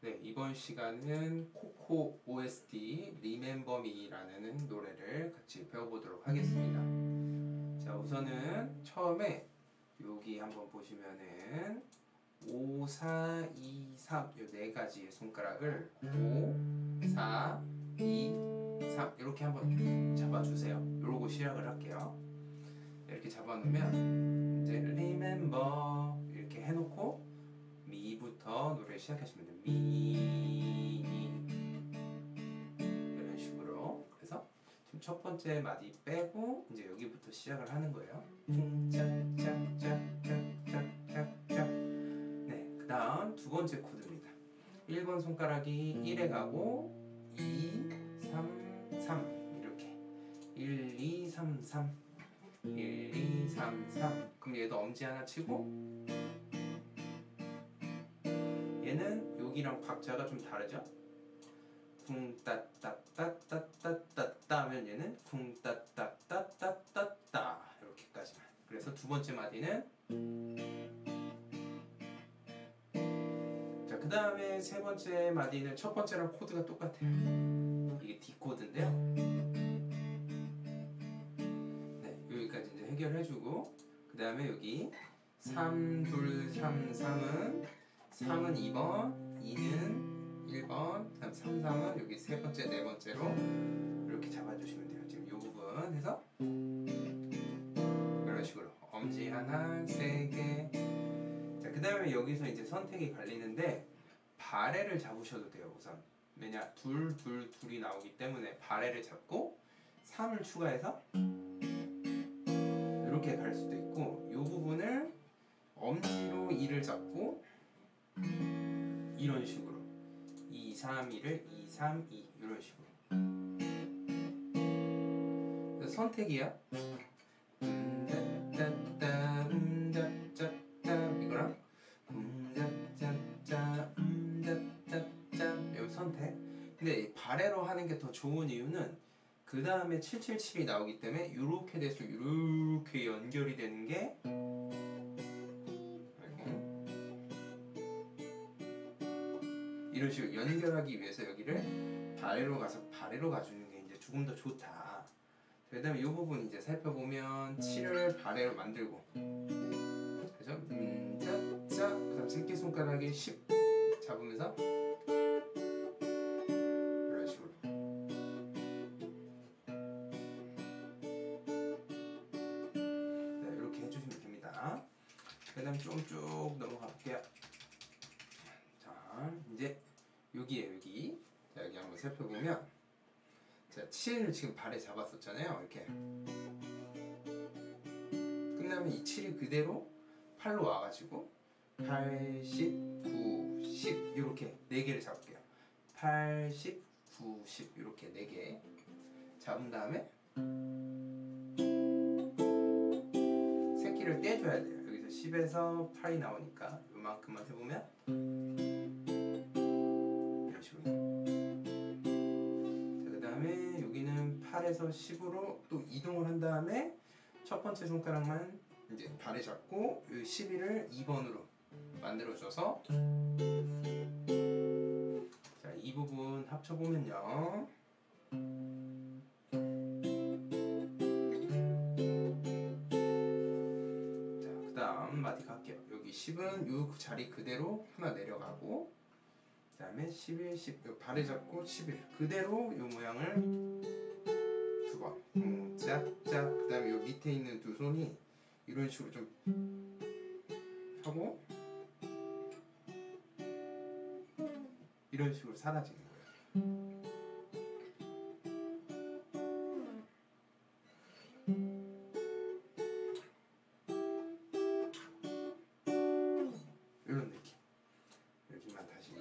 네, 이번 시간은 코코 OST Remember Me라는 노래를 같이 배워보도록 하겠습니다. 자, 우선은 처음에 여기 한번 보시면은 5, 4, 2, 3 이 네 가지의 손가락을 5, 4, 2, 3 이렇게 한번 잡아주세요. 이러고 시작을 할게요. 이렇게 잡아놓으면 이제 Remember 이렇게 해놓고 미부터 노래 시작하시면 돼요. 미 이런 식으로. 그래서 지금 첫 번째 마디 빼고 이제 여기부터 시작을 하는 거예요. 짝짝짝짝짝짝짝. 네, 그 다음 두 번째 코드입니다. 1번 손가락이 1에 가고 2, 3, 3 이렇게 1, 2, 3, 3 1, 2, 3, 3. 그럼 얘도 엄지 하나 치고 얘는 여기랑 박자가 좀 다르죠? 쿵따따따따따따따 하면 얘는 쿵따따따따따따 이렇게까지만. 그래서 두 번째 마디는 자, 그 다음에 세 번째 마디는 첫 번째랑 코드가 똑같아요. 이게 D 코드인데요. 네, 여기까지 이제 해결해주고 그 다음에 여기 3, 2, 3, 3은 3은 2번, 2는 1번, 그 다음 3, 3은 여기 세 번째, 네 번째로 이렇게 잡아주시면 돼요. 지금 이 부분 해서 이런 식으로 엄지 하나, 세 개. 자, 그 다음에 여기서 이제 선택이 갈리는데 바레를 잡으셔도 돼요, 우선. 왜냐, 둘, 둘, 둘이 나오기 때문에 바레를 잡고 3을 추가해서 이렇게 갈 수도 있고 이 부분을 엄지로 2를 잡고 이런 식으로 2, 3, 2를 2, 3, 2 이런 식으로. 그래서 선택이야. 짜짜짜 이거랑 짜짜짜 짜짜짜 여기 선택. 근데 바레로 하는 게 더 좋은 이유는 그 다음에 777이 나오기 때문에 이렇게 돼서 이렇게 연결이 되는 게 이런 식으로 연결하기 위해서 여기를 바레로 가서 바레로 가주는 게 이제 조금 더 좋다. 그 다음에 이 부분 이제 살펴보면 7을 바레로 만들고 그죠? 짜짜 그 다음 새끼손가락에 10 잡으면서 이런 식으로 네, 이렇게 해주시면 됩니다. 그 다음 좀 쭉 넘어가 볼게요. 자, 이제 여기에요, 여기. 자, 여기 한번 살펴보면 자, 7을 지금 발에 잡았었잖아요, 이렇게. 끝나면 이 7이 그대로 8로 와가지고 80, 90 이렇게 4개를 잡을게요. 80, 90 이렇게 4개 잡은 다음에 새끼를 떼줘야 돼요. 여기서 10에서 8이 나오니까 요만큼만 해보면 이런 식으로. 자, 그 다음에 여기는 8에서 10으로 또 이동을 한 다음에 첫 번째 손가락만 이제 발에 잡고 11을 2번으로 만들어줘서 자, 이 부분 합쳐보면요. 자, 그 다음 마디 갈게요. 여기 10은 이 자리 그대로 하나 내려가고 그 다음에 11, 10 발에 잡고 11 그대로 이 모양을 두 번 짝짝 그 다음에 이 밑에 있는 두 손이 이런 식으로 좀 하고 이런 식으로 사라지는 거예요. 이런 느낌. 여기만 다시.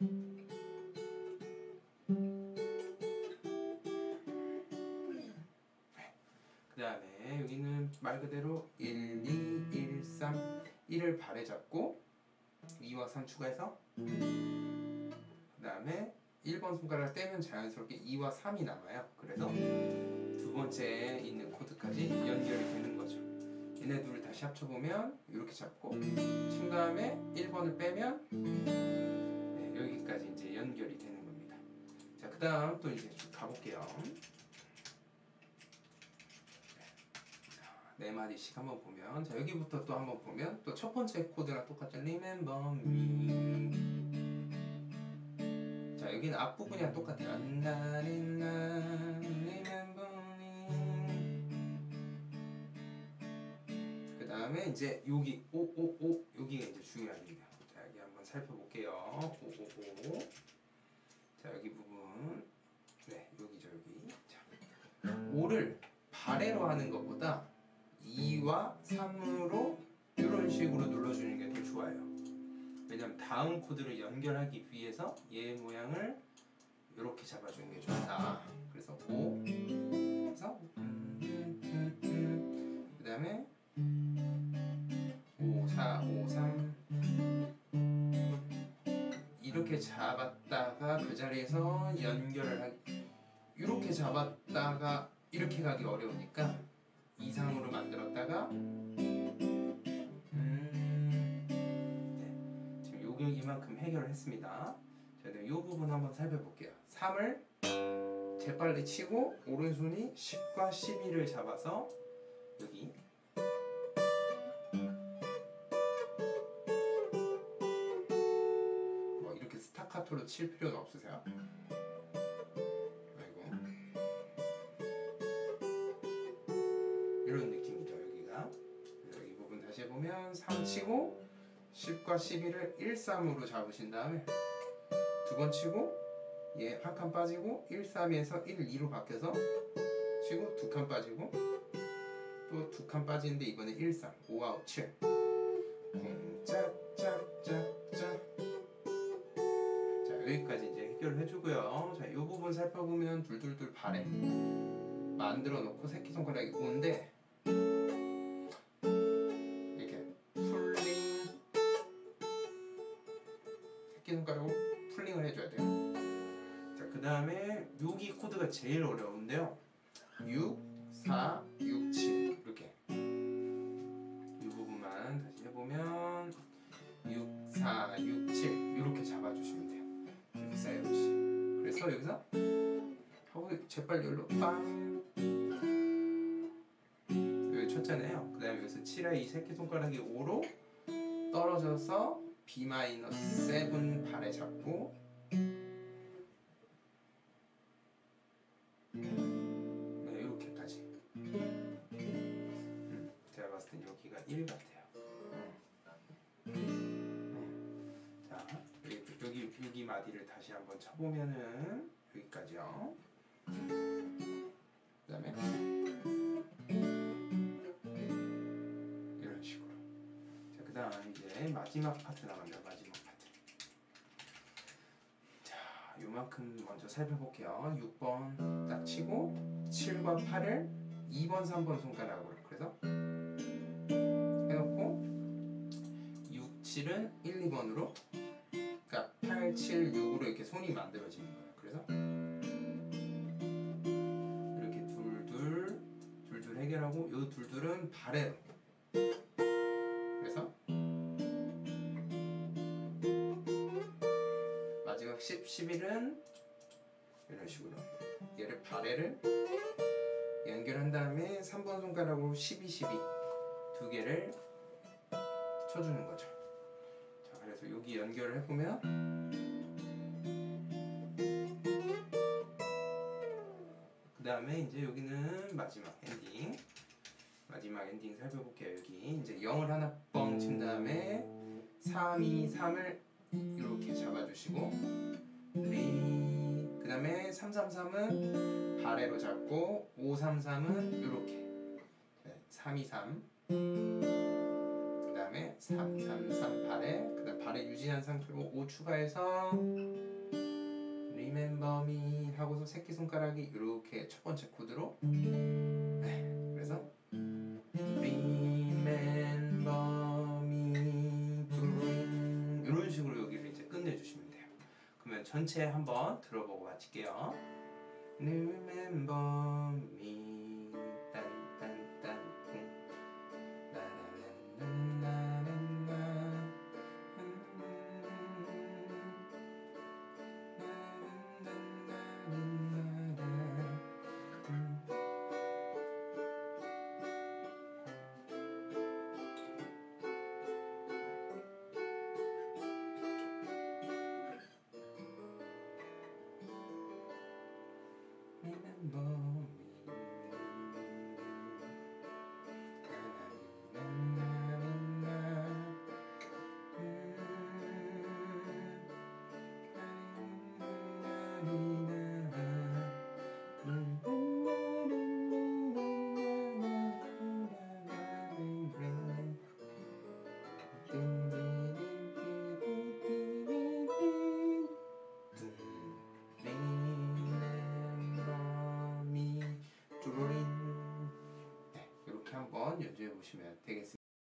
그 다음에 여기는 말 그대로 1, 2, 1, 3 1을 발에 잡고 2와 3 추가해서 그 다음에 1번 손가락을 떼면 자연스럽게 2와 3이 남아요. 그래서 두 번째에 있는 코드까지 연결이 되는 거죠. 얘네 둘을 다시 합쳐보면 이렇게 잡고 친 다음에 1번을 빼면 네, 여기까지 이제 다음 또 이제 쭉 가볼게요. 네 마디씩 한번 보면, 자 여기부터 또 한번 보면 또 첫 번째 코드랑 똑같죠. Remember me. 자 여기는 앞부분이랑 똑같아요. Remember me. 그 다음에 이제 여기 오오오 여기가 이제 중요하겠네요. 자 여기 한번 살펴볼게요. 오오오. 자 여기 부분, 네 여기죠 여기. 자 5를 발해로 하는 것보다 2와 3으로 이런 식으로 눌러주는 게 더 좋아요. 왜냐면 다음 코드를 연결하기 위해서 얘 모양을 이렇게 잡아주는 게 좋다. 그래서 5, 그래서 그 다음에 5, 4, 5, 3 이렇게 잡았다가 그 자리에서 연결을 하기, 이렇게 잡았다가 이렇게 가기 어려우니까 이상으로 만들었다가 지금 요게 이만큼 해결을 했습니다. 자, 이 부분 한번 살펴볼게요. 3을 재빨리 치고 오른손이 10과 12를 잡아서 여기 뭐 이렇게 스타카토로 칠 필요는 없으세요. 이런 느낌이죠 여기가. 여기 부분 다시 해보면 3 치고 10과 12를 1, 3으로 잡으신 다음에 두 번 치고 얘 한 칸 빠지고 1, 3에서 1, 2로 바뀌어서 치고 두 칸 빠지고 또 두 칸 빠지는데 이번에 1, 3, 5, 9, 7 쿵짝짝짝짝. 자 여기까지 이제 해결을 해주고요. 자 이 부분 살펴보면 둘둘둘 발에 만들어 놓고 새끼손가락이 5인데 이렇게 풀링, 새끼손가락으로 풀링을 해줘야 돼요. 자 그 다음에 여기 코드가 제일 어려운데요. 6, 4, 6, 7 이렇게 이 부분만 다시 해보면 6, 4, 6, 7 이렇게 잡아주시면 돼요. 6, 4, 6, 7. 그래서 여기서 하고 재빨리 열로 빵 여기 쳤잖아요. 그 다음에 여기서 7의 이 새끼손가락이 5로 떨어져서 B-7 발에 잡고 네 이렇게까지. 제가 봤을 땐 여기가 1 같아요. 자 여기 마디를 다시 한번 쳐보면은 여기까지요. 그 다음에 이런 식으로. 자, 그 다음 이제 마지막 파트 나갑니다. 마지막 파트. 자, 요만큼 먼저 살펴볼게요. 6번 딱 치고 7과 8을 2번, 3번 손가락으로 그래서 해놓고 6, 7은 1, 2번으로 그러니까 8, 7, 6으로 이렇게 손이 만들어지는 거예요. 그래서 이렇게 둘둘 해결하고 요 둘둘은 발에로 그래서 마지막 10, 11은 이런 식으로 얘를 발에를 연결한 다음에 3번 손가락으로 12, 12 두 개를 쳐주는 거죠. 자, 그래서 여기 연결을 해보면 그 다음에 이제 여기는 마지막 엔딩 살펴볼게요. 여기 이제 0을 하나 뻥 친 다음에 3, 2, 3을 이렇게 잡아주시고 그 다음에 3, 3, 3은 발에로 잡고 5, 3, 3은 이렇게 3, 2, 3 그 다음에 3, 3, 3 발에 그 다음 발에 유지한 상태로 5 추가해서 Remember me 하고서 새끼손가락이 이렇게 첫 번째 코드로 그래서 Remember me 이런 식으로 여기를 이제 끝내주시면 돼요. 그러면 전체 한번 들어보고 마칠게요. Remember me 딴딴딴 범인